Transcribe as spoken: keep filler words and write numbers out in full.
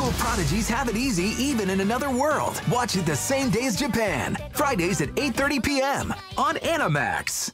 School Prodigies have it easy even in another world. Watch it the same day as Japan. Fridays at eight thirty p m on Animax.